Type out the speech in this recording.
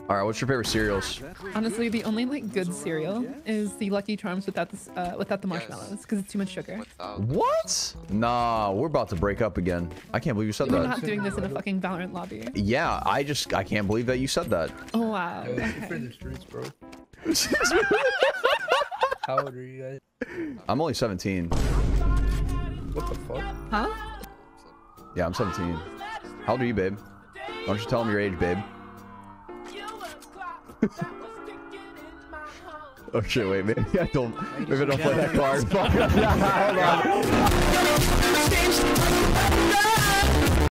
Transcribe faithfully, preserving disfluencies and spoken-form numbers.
All right, what's your favorite cereals? Honestly, the only like good cereal is the Lucky Charms without the uh, without the marshmallows because it's too much sugar. What? Nah, we're about to break up again. I can't believe you said We're that. not doing this in a fucking Valorant lobby. Yeah, I just I can't believe that you said that. Oh wow. Yo, Okay. for the streets, bro. How old are you guys? I'm only seventeen. What the fuck? Huh? Yeah, I'm seventeen. How old are you, babe? Why don't you tell them your age, babe? Oh shit, wait, maybe I don't maybe I don't play that card. Fuck. Hold on.